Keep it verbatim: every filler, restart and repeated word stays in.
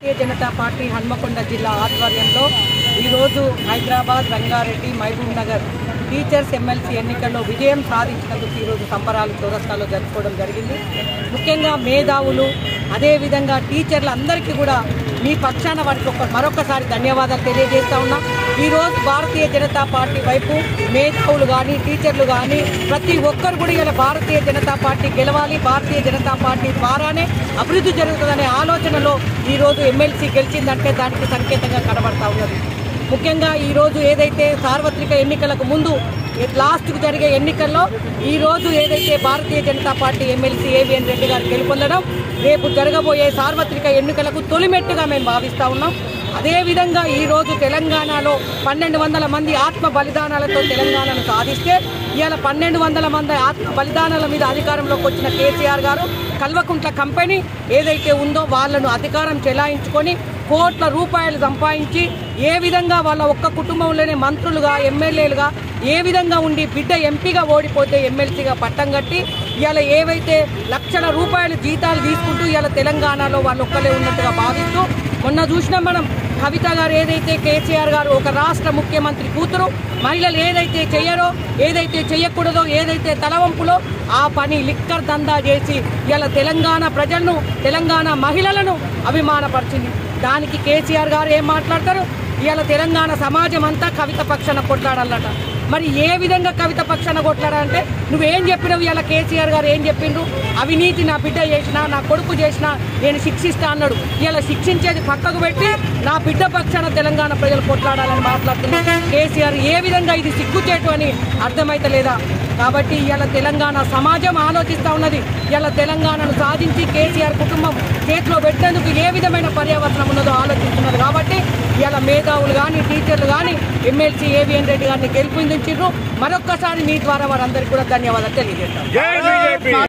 భారతీయ Janata party Hanamkonda జిల్లా ఆధ్వర్యంలో ఈరోజు హైదరాబాద్, రంగారెడ్డి, మహబూబ్ నగర్ టీచర్స్ ఎమ్మెల్సీ ఎన్నికల్లో విజయం సాధించినందుకు ఈరోజు సంబరాలు చౌరస్తాలో జరుపుకోవడం జరిగింది. ముఖ్యంగా మేధావులు అదేవిధంగా టీచర్లు అందరికీ కూడా మీ పక్షాన వారికి ఒక మరొకసారి ధన్యవాదాలు తెలియజేస్తా ఉన్నా. ఈరోజు భారతీయ జనతా పార్టీ వైపు మేధావులు కానీ టీచర్లు కానీ ప్రతి ఒక్కరు కూడా ఇలా భారతీయ జనతా పార్టీ గెలవాలి, భారతీయ జనతా పార్టీ ద్వారానే అభివృద్ధి జరుగుతుందనే ఆలోచనలో ఈరోజు ఎమ్మెల్సీ గెలిచిందంటే దానికి సంకేతంగా కనబడతా ఉన్నది. ముఖ్యంగా ఈరోజు ఏదైతే సార్వత్రిక ఎన్నికలకు ముందు లాస్ట్కు జరిగే ఎన్నికల్లో ఈరోజు ఏదైతే భారతీయ జనతా పార్టీ ఎమ్మెల్సీ ఏవిఎన్ రెడ్డి గారు గెలుపొందడం రేపు జరగబోయే సార్వత్రిక ఎన్నికలకు తొలిమెట్టుగా మేము భావిస్తూ ఉన్నాం. అదేవిధంగా ఈరోజు తెలంగాణలో పన్నెండు వందల మంది ఆత్మ బలిదానాలతో తెలంగాణను సాధిస్తే ఇవాళ పన్నెండు వందల మంది ఆత్మ బలిదానాల మీద అధికారంలోకి వచ్చిన కేసీఆర్ గారు కల్వకుంట్ల కంపెనీ ఏదైతే ఉందో వాళ్ళను అధికారం చెలాయించుకొని కోట్ల రూపాయలు సంపాదించి ఏ విధంగా వాళ్ళ ఒక్క కుటుంబంలోనే మంత్రులుగా, ఎమ్మెల్యేలుగా ఏ విధంగా ఉండి బిడ్డ ఎంపీగా ఓడిపోతే ఎమ్మెల్సీగా పట్టం కట్టి ఇవాళ ఏవైతే లక్షల రూపాయలు జీతాలు తీసుకుంటూ ఇవాళ తెలంగాణలో వాళ్ళు ఒక్కలే ఉన్నట్టుగా భావిస్తూ మొన్న చూసినాం మనం. కవిత గారు ఏదైతే కేసీఆర్ గారు ఒక రాష్ట్ర ముఖ్యమంత్రి కూతురు మహిళలు ఏదైతే చెయ్యరో, ఏదైతే చెయ్యకూడదో, ఏదైతే తలవంపులో ఆ పని లిక్కర్ దందా చేసి ఇవాళ తెలంగాణ ప్రజలను, తెలంగాణ మహిళలను అభిమానపరిచింది. దానికి కేసీఆర్ గారు ఏం మాట్లాడతారు? ఇవాళ తెలంగాణ సమాజం అంతా కవిత పక్షాన కొట్లాడాలట. మరి ఏ విధంగా కవిత పక్షాన కొట్లాడాలంటే నువ్వేం చెప్పినావు? ఇవాళ కేసీఆర్ గారు ఏం చెప్పిండ్రు? అవినీతి నా బిడ్డ చేసినా, నా కొడుకు చేసినా నేను శిక్షిస్తా అన్నాడు. ఇవాళ శిక్షించేది పక్కకు పెట్టి నా బిడ్డ పక్షాన తెలంగాణ ప్రజలు కొట్లాడాలని మాట్లాడుతున్నారు కేసీఆర్. ఏ విధంగా ఇది సిగ్గుచేటు అని అర్థమైతలేదా? కాబట్టి ఇవాళ తెలంగాణ సమాజం ఆలోచిస్తూ ఉన్నది. ఇవాళ తెలంగాణను సాధించి కేసీఆర్ కుటుంబం చేతిలో పెట్టేందుకు ఏ విధమైన పర్యావరణం ఉన్నదో ఆలోచిస్తున్నారు. కాబట్టి ఇవాళ మేధావులు కానీ, టీచర్లు కానీ ఎమ్మెల్సీ ఏవిఎన్ రెడ్డి గారిని గెలిపించారు. మరొక్కసారి మీ ద్వారా వారందరికీ కూడా ధన్యవాదాలు తెలియజేస్తాం.